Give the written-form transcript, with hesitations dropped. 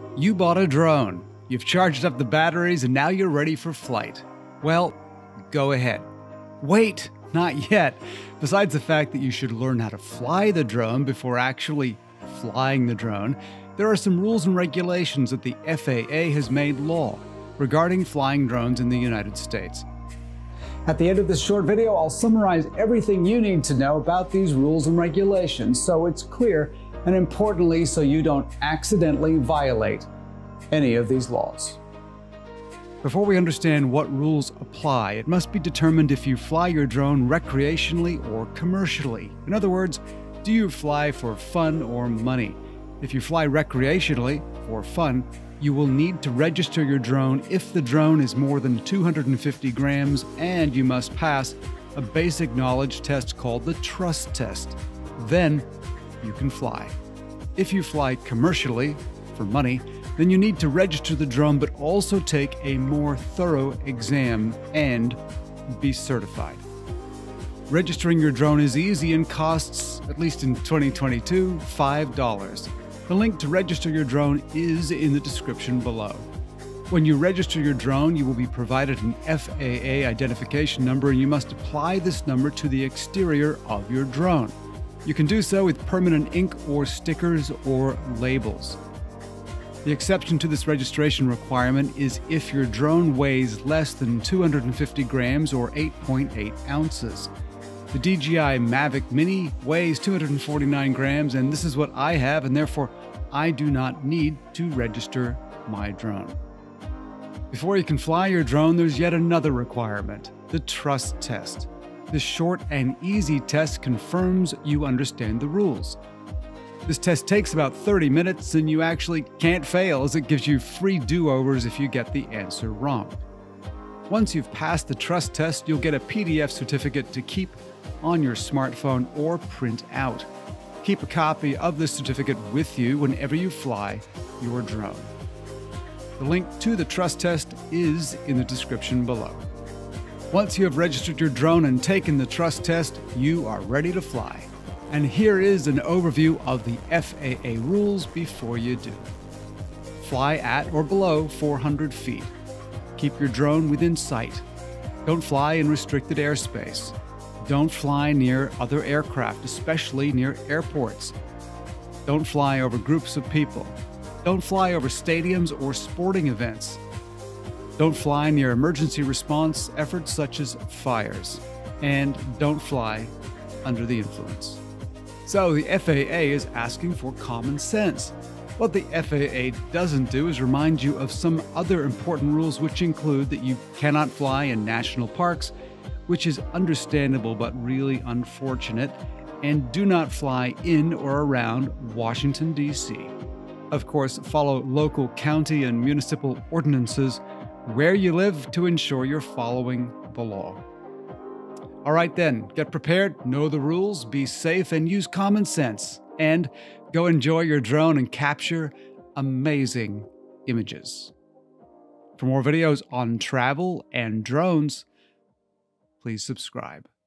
You bought a drone. You've charged up the batteries and now you're ready for flight. Well, go ahead. Wait, not yet. Besides the fact that you should learn how to fly the drone before actually flying the drone, there are some rules and regulations that the FAA has made law regarding flying drones in the United States. At the end of this short video, I'll summarize everything you need to know about these rules and regulations so it's clear, and importantly, so you don't accidentally violate any of these laws. Before we understand what rules apply, it must be determined if you fly your drone recreationally or commercially. In other words, do you fly for fun or money? If you fly recreationally, for fun, you will need to register your drone if the drone is more than 250 grams, and you must pass a basic knowledge test called the trust test. Then you can fly. If you fly commercially, for money, then you need to register the drone but also take a more thorough exam and be certified. Registering your drone is easy and costs, at least in 2022, $5. The link to register your drone is in the description below. When you register your drone, you will be provided an FAA identification number, and you must apply this number to the exterior of your drone. You can do so with permanent ink or stickers or labels. The exception to this registration requirement is if your drone weighs less than 250 grams or 8.8 ounces. The DJI Mavic Mini weighs 249 grams, and this is what I have, and therefore I do not need to register my drone. Before you can fly your drone, there's yet another requirement, the trust test. This short and easy test confirms you understand the rules. This test takes about 30 minutes, and you actually can't fail as it gives you free do-overs if you get the answer wrong. Once you've passed the trust test, you'll get a PDF certificate to keep on your smartphone or print out. Keep a copy of this certificate with you whenever you fly your drone. The link to the trust test is in the description below. Once you have registered your drone and taken the trust test, you are ready to fly. And here is an overview of the FAA rules before you do. Fly at or below 400 feet. Keep your drone within sight. Don't fly in restricted airspace. Don't fly near other aircraft, especially near airports. Don't fly over groups of people. Don't fly over stadiums or sporting events. Don't fly near emergency response efforts such as fires. And don't fly under the influence. So the FAA is asking for common sense. What the FAA doesn't do is remind you of some other important rules, which include that you cannot fly in national parks, which is understandable but really unfortunate, and do not fly in or around Washington, D.C. Of course, follow local county and municipal ordinances where you live to ensure you're following the law. All right then, get prepared, know the rules, be safe, and use common sense. And go enjoy your drone and capture amazing images. For more videos on travel and drones, please subscribe.